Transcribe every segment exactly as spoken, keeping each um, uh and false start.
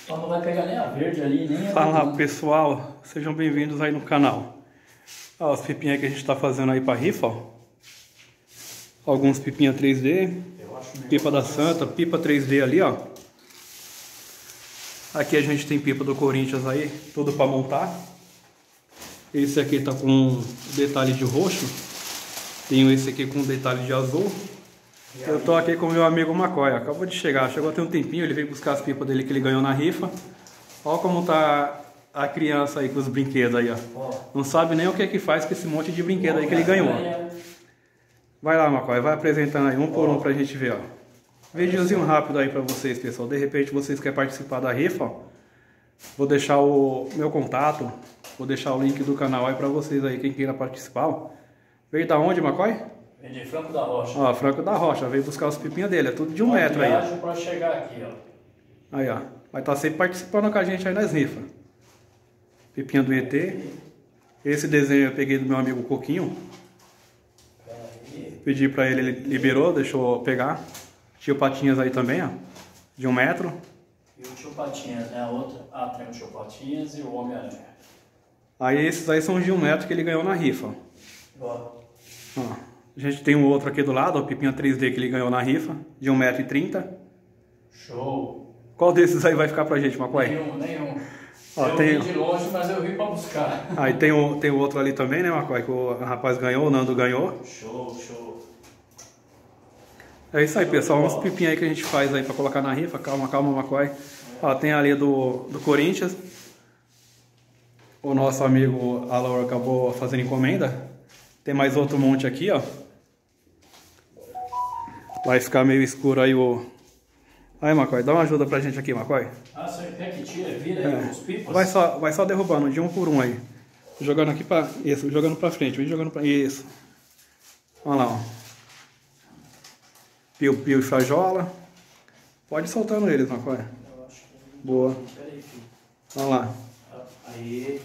Só não vai pegar nem a verde ali, nem a... Fala pessoal, sejam bem-vindos aí no canal. Ó, os pipinhos que a gente tá fazendo aí pra rifa, ó. Alguns pipinha três D, pipa da Santa, pipa três D ali, ó. Aqui a gente tem pipa do Corinthians aí, tudo pra montar. Esse aqui tá com detalhe de roxo. Tenho esse aqui com detalhe de azul. Eu tô aqui com o meu amigo McCoy, acabou de chegar, chegou até um tempinho, ele veio buscar as pipas dele que ele ganhou na rifa. Olha como tá a criança aí com os brinquedos aí, ó. Não sabe nem o que é que faz com esse monte de brinquedo aí que ele ganhou. Vai lá, McCoy, vai apresentando aí um por um pra gente ver, ó. Videozinho rápido aí pra vocês, pessoal. De repente vocês querem participar da rifa, ó. Vou deixar o meu contato, vou deixar o link do canal aí pra vocês aí, quem queira participar, ó. Veio da onde, McCoy? Veio de Franco da Rocha. Ó, Franco da Rocha, veio buscar os pipinhos dele, é tudo de um Uma metro aí. viagem pra chegar aqui, ó. Aí, ó. Vai estar sempre participando com a gente aí nas rifas. Pipinha do E T. Esse desenho eu peguei do meu amigo Coquinho. Pedi pra ele, ele liberou, deixou eu pegar. Tio Patinhas aí também, ó. De um metro. E o Tio Patinhas, né? A outra. Ah, tem o Tio Patinhas e o Homem-Aranha. Aí esses aí são de um metro que ele ganhou na rifa. Ó. Ó. A gente tem um outro aqui do lado, ó, Pipinha três D que ele ganhou na rifa. De um metro e trinta. Show. Qual desses aí vai ficar pra gente, McCoy? Nenhum, nenhum. Ó, eu tem... vim de longe, mas eu vim pra buscar. Aí tem o, tem o outro ali também, né, McCoy? Que o rapaz ganhou, o Nando ganhou. Show, show. É isso aí, pessoal. Uns pipinhos aí que a gente faz aí pra colocar na rifa. Calma, calma, McCoy. Ó, tem ali do, do Corinthians. O nosso amigo Alaor acabou fazendo encomenda. Tem mais outro monte aqui, ó. Vai ficar meio escuro aí o... Aí, McCoy, dá uma ajuda pra gente aqui, McCoy. Ah, você quer que tire, vira aí É. os pipas? Vai só, vai só derrubando de um por um aí. Jogando aqui pra... Isso, jogando pra frente. Vem jogando pra... Isso. Olha lá, ó. Pio, pio e frajola. Pode ir soltando eles, McCoy. Eu acho que... Boa. Peraí, filho. Olha lá. Aí...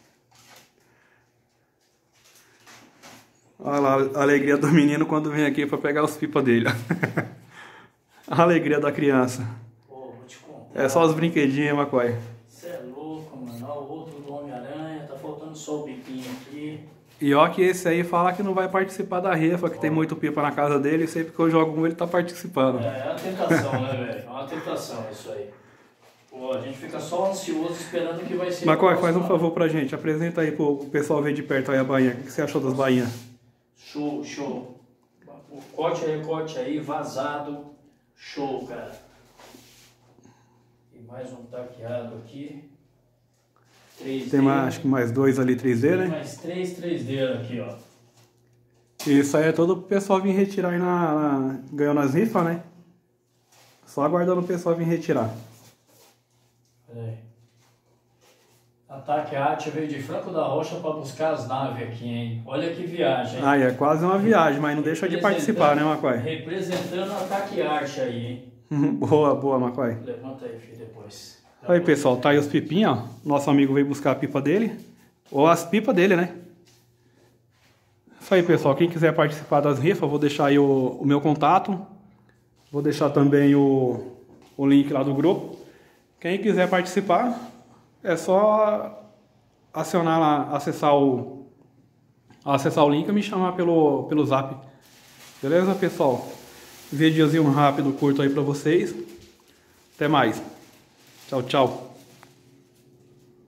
Olha lá a alegria do menino quando vem aqui pra pegar os pipas dele. A alegria da criança. Pô, vou te contar. É só os brinquedinhos, McCoy. Você é louco, mano. Olha o outro do Homem-Aranha. Tá faltando só o biquinho aqui. E ó que esse aí fala que não vai participar da rifa, que tem muito pipa na casa dele, e sempre que eu jogo um ele tá participando. É, é uma tentação, né, velho? É uma tentação isso aí. Pô, a gente fica só ansioso esperando que vai ser... McCoy, faz um favor pra gente. Apresenta aí pro pessoal ver de perto aí a bainha. O que você achou das bainhas? Show, show. O corte aí, corte aí, vazado. Show, cara. E mais um taqueado aqui. três D. Tem mais, acho que mais dois ali três D, Tem né? mais três três D aqui, ó. Isso aí é todo o pessoal vir retirar aí na... na... Ganhou nas rifas, né? Só aguardando o pessoal vir retirar. Pera aí. Ataque Arte veio de Franco da Rocha para buscar as naves aqui, hein? Olha que viagem, hein? Ah, é quase uma viagem, mas não deixa de participar, né, McCoy? Representando o Ataque Arte aí, hein? Boa, boa, McCoy. Levanta aí, filho, depois. Aí, pessoal, tá aí os pipinhos, ó. Nosso amigo veio buscar a pipa dele. Ou as pipas dele, né? Isso aí, pessoal. Quem quiser participar das rifas, vou deixar aí o, o meu contato. Vou deixar também o, o link lá do grupo. Quem quiser participar, é só acionar lá, acessar o, acessar o link e me chamar pelo, pelo zap. Beleza, pessoal? Videozinho rápido, curto aí pra vocês. Até mais. Tchau, tchau.